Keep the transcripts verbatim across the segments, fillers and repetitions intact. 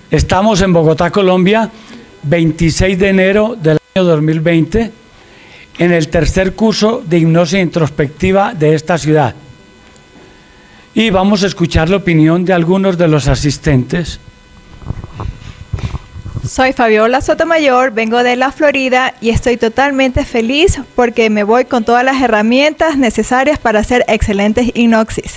Estamos en Bogotá, Colombia, veintiséis de enero del año dos mil veinte, en el tercer curso de hipnosis introspectiva de esta ciudad. Y vamos a escuchar la opinión de algunos de los asistentes. Soy Fabiola Sotomayor, vengo de la Florida y estoy totalmente feliz porque me voy con todas las herramientas necesarias para hacer excelentes hipnosis.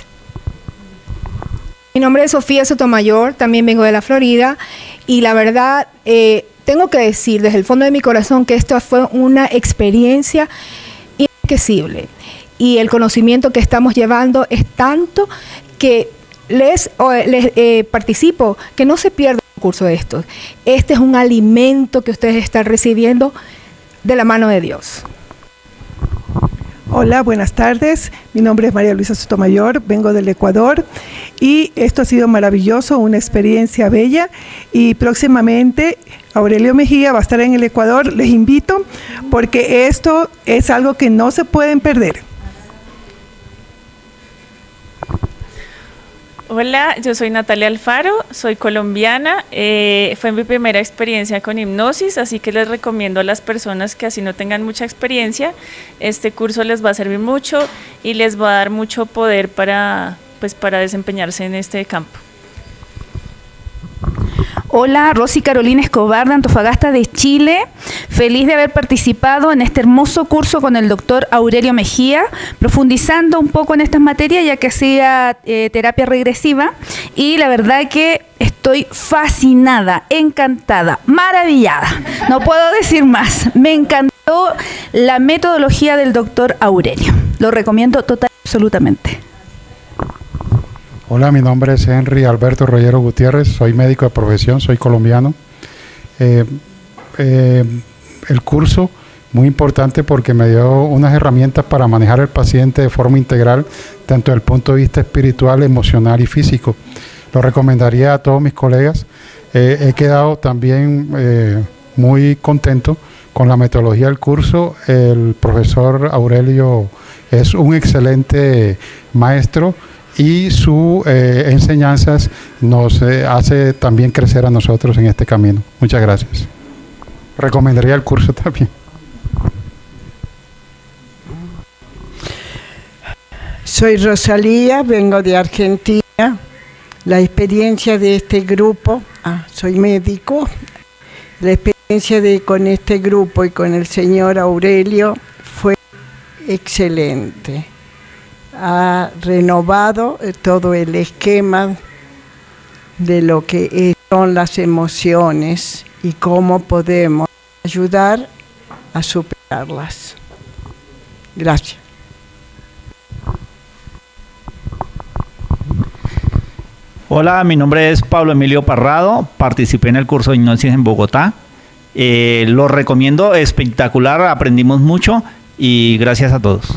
Mi nombre es Sofía Sotomayor, también vengo de la Florida y la verdad eh, tengo que decir desde el fondo de mi corazón que esto fue una experiencia inesquecible y el conocimiento que estamos llevando es tanto que les, o, les eh, participo que no se pierda un curso de estos. Este es un alimento que ustedes están recibiendo de la mano de Dios. Hola, buenas tardes. Mi nombre es María Luisa Sotomayor, vengo del Ecuador y esto ha sido maravilloso, una experiencia bella y próximamente Aurelio Mejía va a estar en el Ecuador. Les invito porque esto es algo que no se pueden perder. Hola, yo soy Natalia Alfaro, soy colombiana, eh, fue mi primera experiencia con hipnosis, así que les recomiendo a las personas que así no tengan mucha experiencia, este curso les va a servir mucho y les va a dar mucho poder para, pues, para desempeñarse en este campo. Hola, Rosy Carolina Escobar de Antofagasta de Chile, feliz de haber participado en este hermoso curso con el doctor Aurelio Mejía, profundizando un poco en estas materias ya que hacía eh, terapia regresiva y la verdad que estoy fascinada, encantada, maravillada, no puedo decir más, me encantó la metodología del doctor Aurelio, lo recomiendo total absolutamente. Hola, mi nombre es Henry Alberto Rollero Gutiérrez, soy médico de profesión, soy colombiano. Eh, eh, el curso, muy importante porque me dio unas herramientas para manejar al paciente de forma integral, tanto desde el punto de vista espiritual, emocional y físico. Lo recomendaría a todos mis colegas. Eh, he quedado también eh, muy contento con la metodología del curso. El profesor Aurelio es un excelente maestro y sus eh, enseñanzas nos eh, hace también crecer a nosotros en este camino. Muchas gracias. Recomendaría el curso también. Soy Rosalía, vengo de Argentina. La experiencia de este grupo, ah, soy médico, la experiencia de con este grupo y con el señor Aurelio fue excelente. Ha renovado todo el esquema de lo que son las emociones y cómo podemos ayudar a superarlas. Gracias. Hola, mi nombre es Pablo Emilio Parrado, participé en el curso de hipnosis en Bogotá. Eh, lo recomiendo, espectacular, aprendimos mucho y gracias a todos.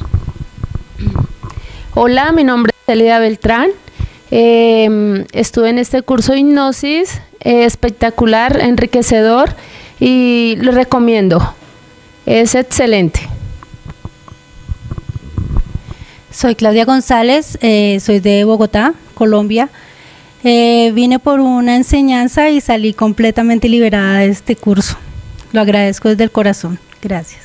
Hola, mi nombre es Elida Beltrán, eh, estuve en este curso de hipnosis, eh, espectacular, enriquecedor y lo recomiendo, es excelente. Soy Claudia González, eh, soy de Bogotá, Colombia, eh, vine por una enseñanza y salí completamente liberada de este curso, lo agradezco desde el corazón, gracias.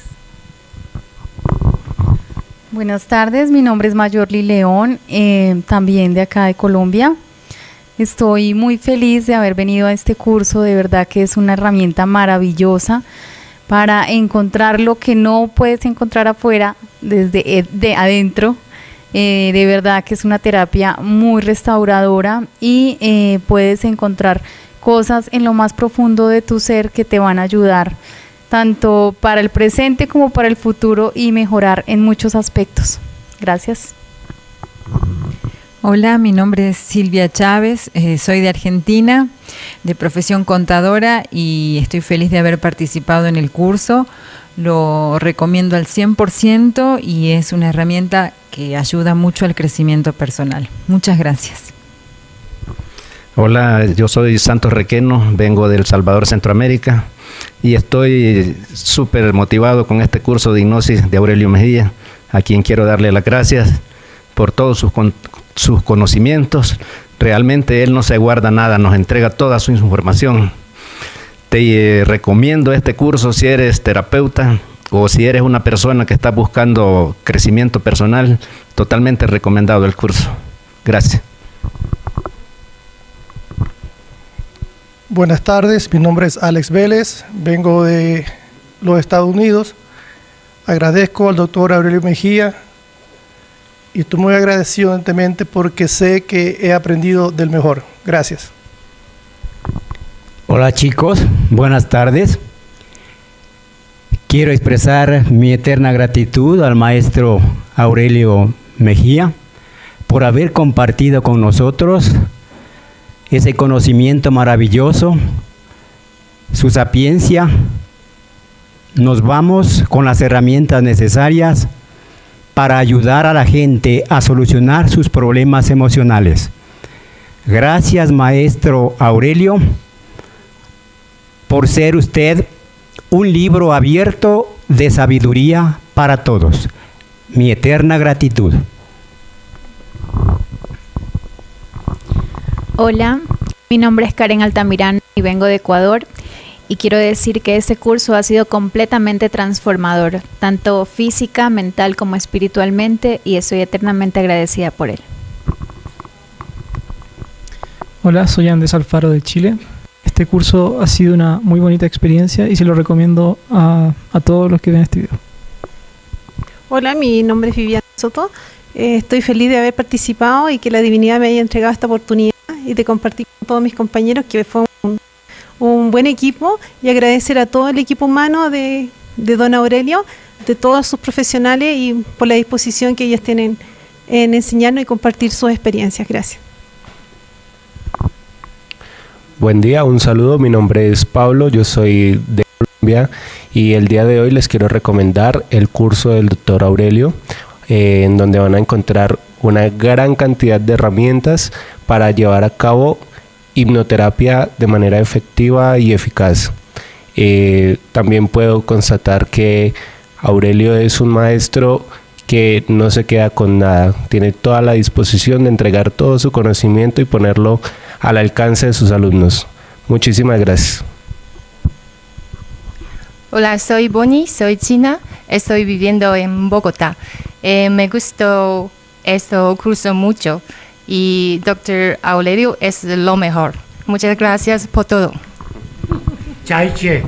Buenas tardes, mi nombre es Mayorly León, eh, también de acá de Colombia. Estoy muy feliz de haber venido a este curso, de verdad que es una herramienta maravillosa para encontrar lo que no puedes encontrar afuera, desde de adentro. Eh, de verdad que es una terapia muy restauradora y eh, puedes encontrar cosas en lo más profundo de tu ser que te van a ayudar tanto para el presente como para el futuro y mejorar en muchos aspectos. Gracias. Hola, mi nombre es Silvia Chávez, eh, soy de Argentina, de profesión contadora y estoy feliz de haber participado en el curso. Lo recomiendo al cien por ciento y es una herramienta que ayuda mucho al crecimiento personal. Muchas gracias. Hola, yo soy Santos Requeno, vengo de El Salvador, Centroamérica, y estoy súper motivado con este curso de hipnosis de Aurelio Mejía, a quien quiero darle las gracias por todos sus, con, sus conocimientos, Realmente él no se guarda nada, nos entrega toda su información. Te eh, recomiendo este curso si eres terapeuta o si eres una persona que está buscando crecimiento personal, totalmente recomendado el curso. Gracias. Buenas tardes, mi nombre es Alex Vélez, vengo de los Estados Unidos. Agradezco al doctor Aurelio Mejía y estoy muy agradecido evidentemente porque sé que he aprendido del mejor. Gracias. Hola chicos, buenas tardes. Quiero expresar mi eterna gratitud al maestro Aurelio Mejía por haber compartido con nosotros ese conocimiento maravilloso, su sapiencia. Nos vamos con las herramientas necesarias para ayudar a la gente a solucionar sus problemas emocionales. Gracias, maestro Aurelio, por ser usted un libro abierto de sabiduría para todos. Mi eterna gratitud. Hola, mi nombre es Karen Altamirano y vengo de Ecuador. Y quiero decir que este curso ha sido completamente transformador, tanto física, mental como espiritualmente, y estoy eternamente agradecida por él. Hola, soy Andrés Alfaro de Chile. Este curso ha sido una muy bonita experiencia y se lo recomiendo a, a todos los que ven este video. Hola, mi nombre es Viviana Soto. Eh, estoy feliz de haber participado y que la divinidad me haya entregado esta oportunidad y de compartir con todos mis compañeros, que fue un un buen equipo, y agradecer a todo el equipo humano de, de don Aurelio, de todos sus profesionales, y por la disposición que ellos tienen en enseñarnos y compartir sus experiencias. Gracias. Buen día, un saludo, mi nombre es Pablo, yo soy de Colombia y el día de hoy les quiero recomendar el curso del doctor Aurelio, eh, en donde van a encontrar una gran cantidad de herramientas para llevar a cabo hipnoterapia de manera efectiva y eficaz. Eh, también puedo constatar que Aurelio es un maestro que no se queda con nada, tiene toda la disposición de entregar todo su conocimiento y ponerlo al alcance de sus alumnos. Muchísimas gracias. Hola, soy Bonnie, soy china, estoy viviendo en Bogotá. Eh, me gustó este curso mucho. Y doctor Aurelio es lo mejor. Muchas gracias por todo. Chaiche.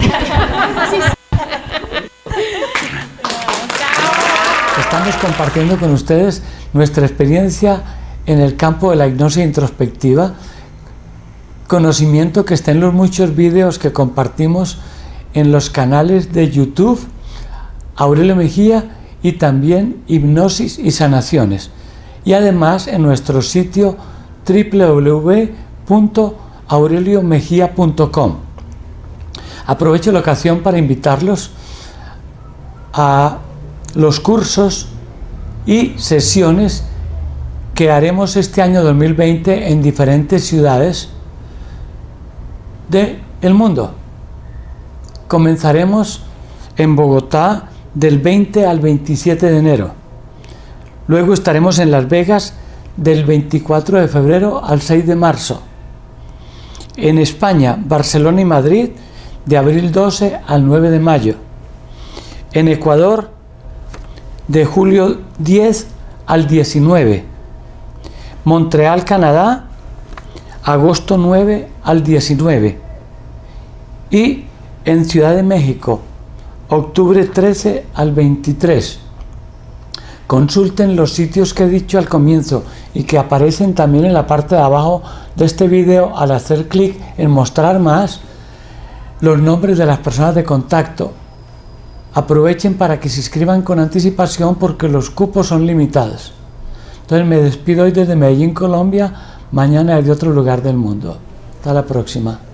Estamos compartiendo con ustedes nuestra experiencia en el campo de la hipnosis introspectiva, conocimiento que está en los muchos vídeos que compartimos en los canales de YouTube, Aurelio Mejía, y también Hipnosis y Sanaciones. Y además en nuestro sitio doble u doble u doble u punto aurelio mejía punto com. Aprovecho la ocasión para invitarlos a los cursos y sesiones que haremos este año dos mil veinte en diferentes ciudades del mundo. Comenzaremos en Bogotá del veinte al veintisiete de enero. Luego estaremos en Las Vegas del veinticuatro de febrero al seis de marzo. En España, Barcelona y Madrid de abril doce al nueve de mayo. En Ecuador de julio diez al diecinueve. Montreal, Canadá, agosto nueve al diecinueve. Y en Ciudad de México, octubre trece al veintitrés. Consulten los sitios que he dicho al comienzo y que aparecen también en la parte de abajo de este video al hacer clic en mostrar más, los nombres de las personas de contacto. Aprovechen para que se inscriban con anticipación porque los cupos son limitados. Entonces me despido hoy desde Medellín, Colombia, mañana desde otro lugar del mundo. Hasta la próxima.